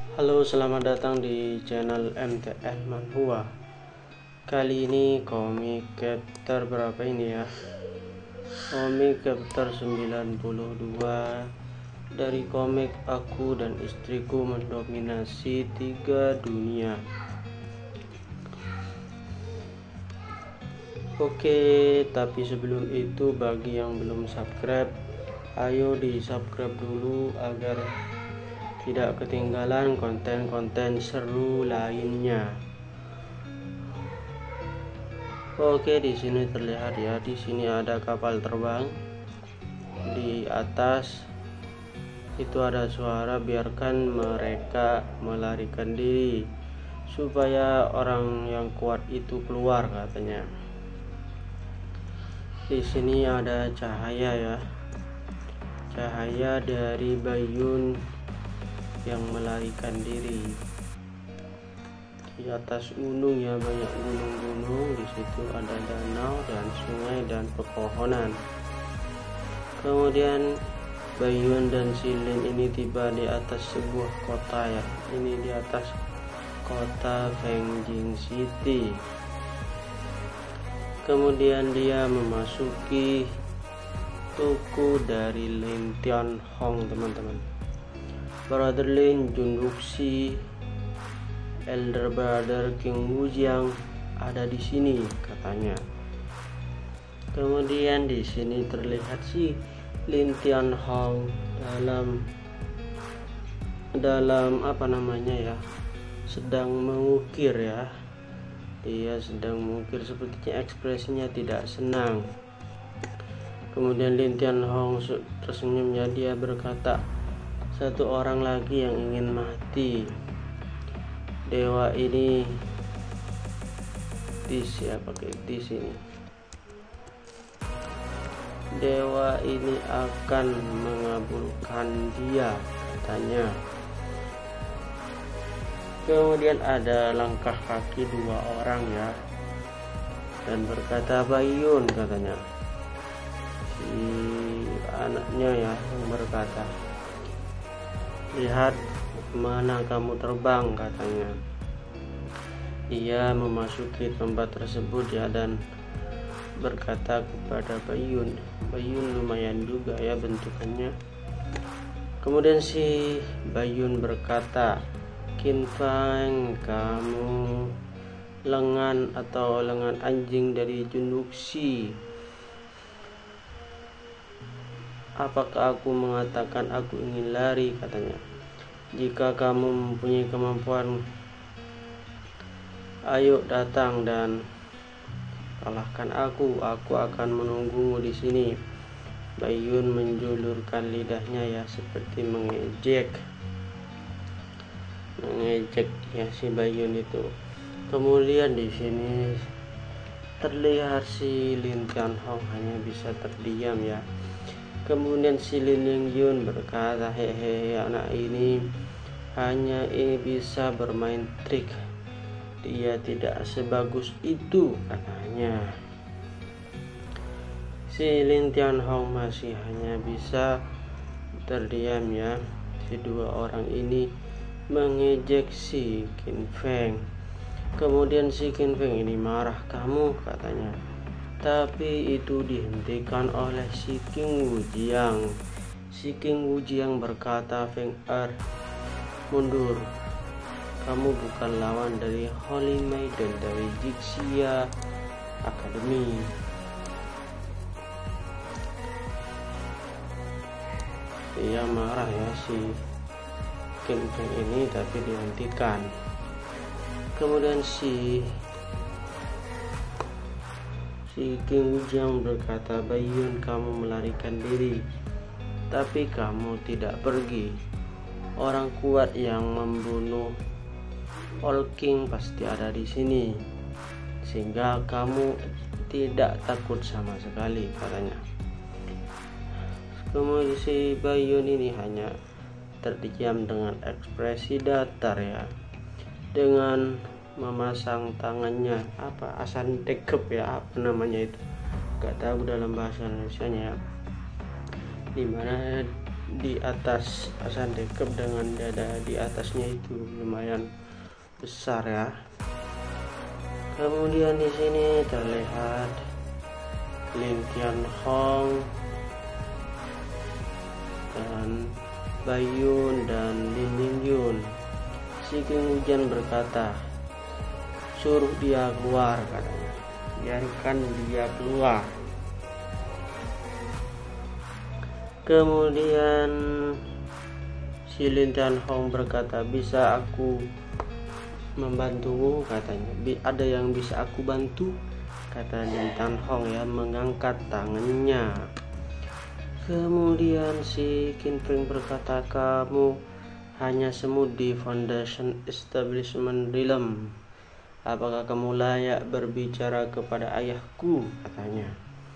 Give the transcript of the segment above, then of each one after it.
Halo, selamat datang di channel MTN Manhua. Kali ini komik chapter berapa ini ya? Komik chapter 92 dari komik Aku dan Istriku Mendominasi 3 Dunia. Oke, tapi sebelum itu bagi yang belum subscribe, ayo di subscribe dulu agar tidak ketinggalan konten-konten seru lainnya. Oke, di sini terlihat ya, di sini ada kapal terbang. Di atas itu ada suara, biarkan mereka melarikan diri supaya orang yang kuat itu keluar, katanya. Di sini ada cahaya ya. Cahaya dari Bayyun yang melarikan diri. Di atas gunung ya, banyak gunung-gunung. Di situ ada danau dan sungai dan pepohonan. Kemudian Bayyun dan Shilin ini tiba di atas sebuah kota ya. Ini di atas kota Fangjing City. Kemudian dia memasuki toko dari Lin Tianhong, teman-teman. Brother Lin, Junduxi, Elder Brother King Wujiang ada di sini, katanya. Kemudian di sini terlihat si Lin Tianhong dalam apa namanya ya, sedang mengukir ya. Dia sedang mengukir, sepertinya ekspresinya tidak senang. Kemudian Lin Tianhong tersenyum ya, dia berkata, satu orang lagi yang ingin mati. Dewa ini pakai di sini. Dewa ini akan mengabulkan dia, katanya. Kemudian ada langkah kaki dua orang ya, dan berkata, Bayyun, katanya. Si anaknya ya yang berkata, lihat mana kamu terbang, katanya. Ia memasuki tempat tersebut ya, dan berkata kepada Bayyun. Bayyun lumayan juga ya bentukannya. Kemudian si Bayyun berkata, Qin Feng, kamu lengan atau lengan anjing dari Junduxi. Apakah aku mengatakan aku ingin lari, katanya. Jika kamu mempunyai kemampuan, ayo datang dan kalahkan aku akan menunggumu di sini. Bayyun menjulurkan lidahnya ya, seperti mengejek ya si Bayyun itu. Kemudian di sini terlihat si Lin Tianhong hanya bisa terdiam ya. Kemudian si Lin Yingyun berkata, hehe, anak ini hanya bisa bermain trik. Dia tidak sebagus itu, katanya. Si Lin Tianhong masih hanya bisa terdiam ya. Si dua orang ini mengejek si Qin Feng. Kemudian si Qin Feng ini marah, kamu, katanya. Tapi itu dihentikan oleh si King Wujiang. Si King Wujiang berkata, Feng Er, mundur. Kamu bukan lawan dari Holy Maiden dari Jixia Academy. Ia marah ya si King Feng ini, tapi dihentikan. Kemudian si King Wujiang berkata, Bayyun, kamu melarikan diri, tapi kamu tidak pergi. Orang kuat yang membunuh All King pasti ada di sini, sehingga kamu tidak takut sama sekali, katanya. Kemudian si Bayyun ini hanya terdiam dengan ekspresi datar ya, dengan memasang tangannya asan dekep ya, apa namanya itu, gak tahu dalam bahasa Indonesianya ya, dimana di atas pasang dekat dengan dada di atasnya itu lumayan besar ya. Kemudian di sini terlihat Lin Tianhong dan Baiyun dan Lin Lingyun. Si King Hujan berkata, suruh dia keluar, katanya, biarkan dia keluar. Kemudian si Lin Tianhong berkata, bisa aku membantumu, katanya. Ada yang bisa aku bantu, kata Lin Tianhong ya, mengangkat tangannya. Kemudian si Qin Feng berkata, kamu hanya semut di Foundation Establishment Realm. Apakah kamu layak berbicara kepada ayahku, katanya.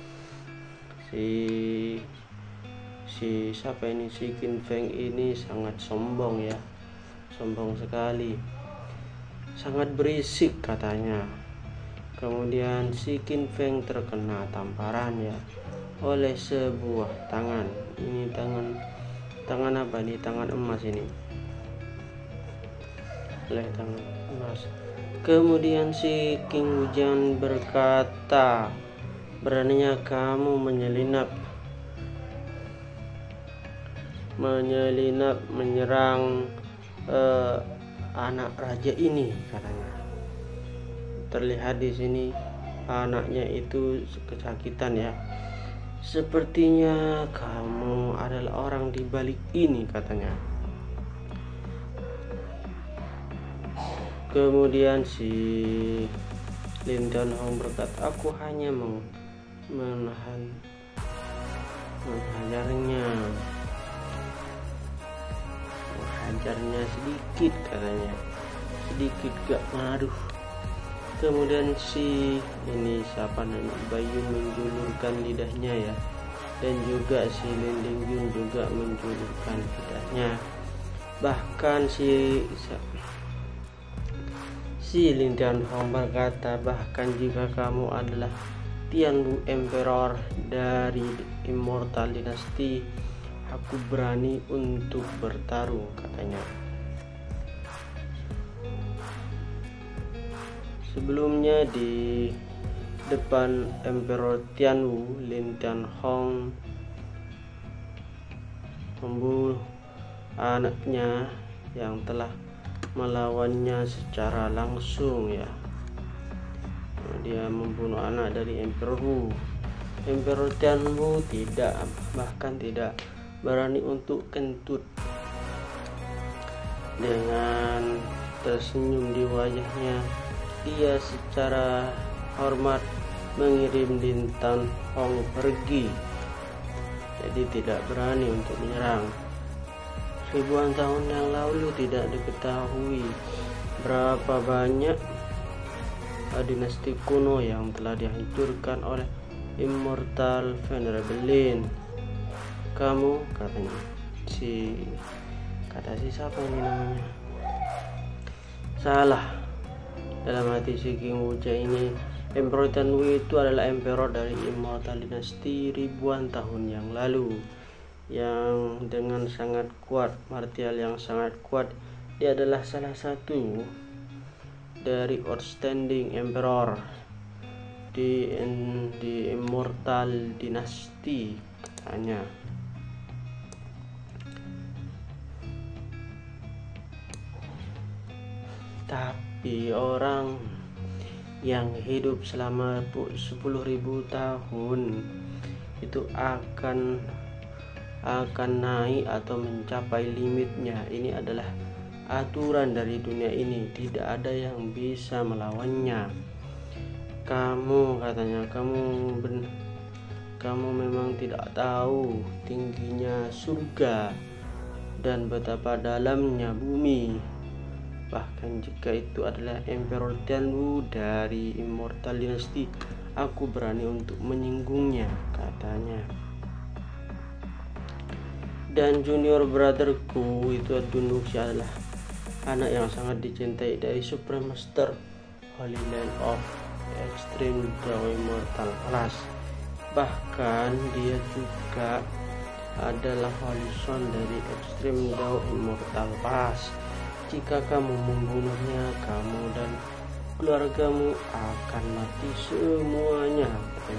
Si siapa ini, si Qin Feng ini sangat sombong ya, sombong sekali, sangat berisik, katanya. Kemudian si Qin Feng terkena tamparan ya oleh sebuah tangan. Ini tangan apa nih? Tangan emas ini, oleh tangan emas. Kemudian si King Hujan berkata, beraninya kamu menyelinap menyerang anak raja ini, katanya. Terlihat di sini anaknya itu kesakitan ya. Sepertinya kamu adalah orang di balik ini, katanya. Kemudian si Lin Tianhong berkata, aku hanya mau menghajarnya sedikit, katanya, sedikit gak ngaruh. Kemudian si ini siapa namanya, Baiyun menjulurkan lidahnya ya, dan juga si Lin Lingyun juga menjulurkan lidahnya. Bahkan si Lin Tianhong berkata, bahkan jika kamu adalah Tianwu Emperor dari Immortal Dynasty, aku berani untuk bertarung, katanya. Sebelumnya di depan Emperor Tianwu, Lin Tianhong membunuh anaknya yang telah melawannya secara langsung ya. Dia membunuh anak dari Emperor Wu. Emperor Tianwu bahkan tidak berani untuk kentut. Dengan tersenyum di wajahnya, dia secara hormat mengirim Lin Tianhong pergi. Jadi tidak berani untuk menyerang. Ribuan tahun yang lalu tidak diketahui berapa banyak dinasti kuno yang telah dihancurkan oleh Immortal Venerable Lin. Kamu, katanya, kata si siapa ini namanya, salah. Dalam hati si King Hujan ini, Emperor Tianwu itu adalah emperor dari Immortal Dynasty ribuan tahun yang lalu, yang dengan sangat kuat, martial yang sangat kuat. Dia adalah salah satu dari outstanding emperor di Immortal Dynasty, katanya. Tapi orang yang hidup selama 10.000 tahun itu akan naik atau mencapai limitnya. Ini adalah aturan dari dunia ini, tidak ada yang bisa melawannya. Kamu, katanya, kamu memang tidak tahu tingginya surga dan betapa dalamnya bumi. Bahkan jika itu adalah Emperor Tianwu dari Immortal Dynasty, aku berani untuk menyinggungnya, katanya. Dan junior brotherku itu Dunduxi adalah anak yang sangat dicintai dari Supreme Master Holy Land of Extreme Draw Immortal Class. Bahkan dia juga adalah Horizon dari ekstrim Dao Immortal Pass. Jika kamu membunuhnya, kamu dan keluargamu akan mati semuanya.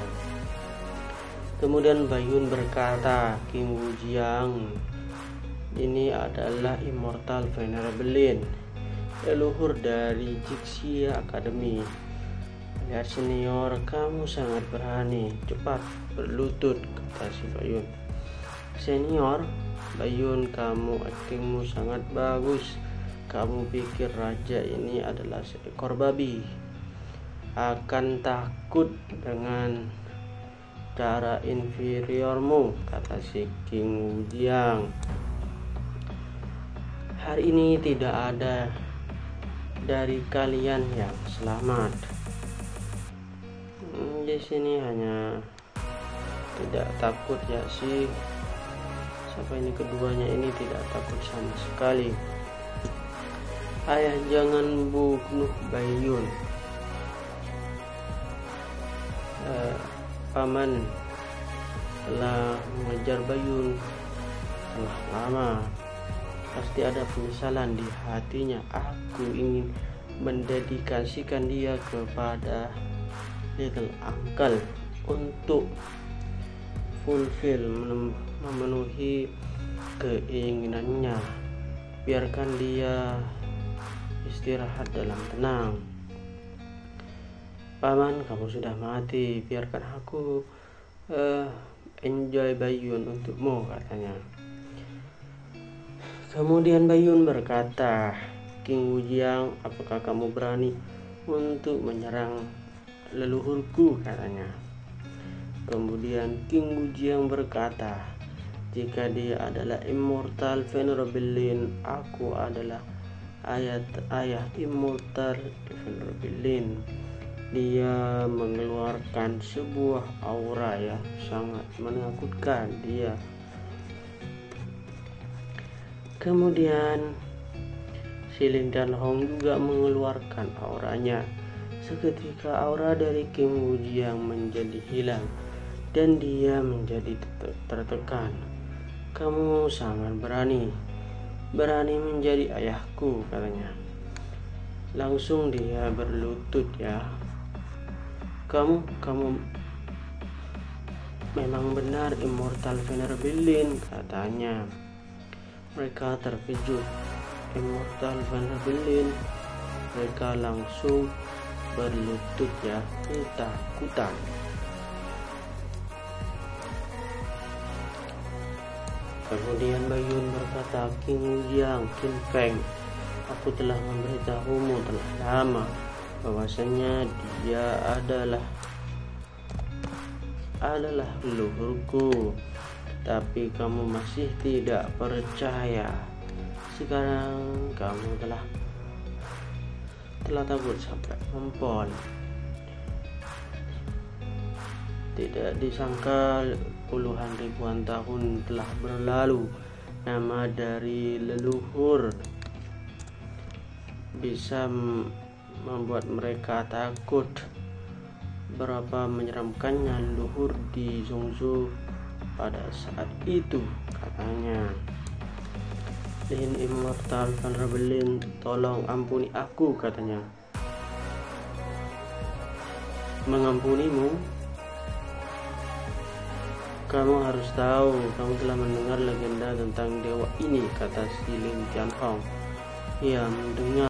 Kemudian Baiyun berkata, King Wujiang ini adalah Immortal Venerabilin, leluhur dari Jixia Academy. Lihat senior, kamu sangat berani, cepat berlutut, kata si Baiyun. Senior, Baiyun, kamu aktingmu sangat bagus. Kamu pikir raja ini adalah seekor babi? Akan takut dengan cara inferiormu, kata si King Wujiang. Hari ini tidak ada dari kalian yang selamat. Di sini hanya tidak takut ya sih. Siapa ini keduanya ini tidak takut sama sekali. Ayah, jangan bunuh Baiyun. Paman telah mengejar Baiyun telah lama. Pasti ada penyesalan di hatinya. Aku ingin mendedikasikan dia kepada Little Uncle untuk memenuhi keinginannya. Biarkan dia istirahat dalam tenang. Paman, kamu sudah mati, biarkan aku enjoy Baiyun untukmu, katanya. Kemudian Baiyun berkata, King Wujiang, apakah kamu berani untuk menyerang leluhurku, katanya. Kemudian King Wujiang berkata, jika dia adalah Immortal Venerabilin, aku adalah ayah Immortal Venerabilin. Dia mengeluarkan sebuah aura yang sangat menakutkan dia. Kemudian si Lin Dan Hong juga mengeluarkan auranya. Seketika aura dari King Wujiang menjadi hilang dan dia menjadi tertekan. Kamu sangat berani menjadi ayahku, katanya. Langsung dia berlutut ya. Kamu memang benar Immortal Venerabilin, katanya. Mereka terkejut. Immortal Venerabilin. Mereka langsung berlutut ya, ketakutan. Kemudian Baiyun berkata, King Wujiang, King Feng, aku telah memberitahumu telah lama bahwasanya dia adalah leluhurku, tapi kamu masih tidak percaya. Sekarang kamu telah takut sampai mempol. Tidak disangka puluhan ribuan tahun telah berlalu, nama dari leluhur bisa membuat mereka takut. Berapa menyeramkannya leluhur di Zhongzhou pada saat itu, katanya. Lin Immortal Venerabilin, tolong ampuni aku, katanya. Mengampunimu? Kamu harus tahu, kamu telah mendengar legenda tentang dewa ini, kata si Lin Dan Hong. Ia mendengar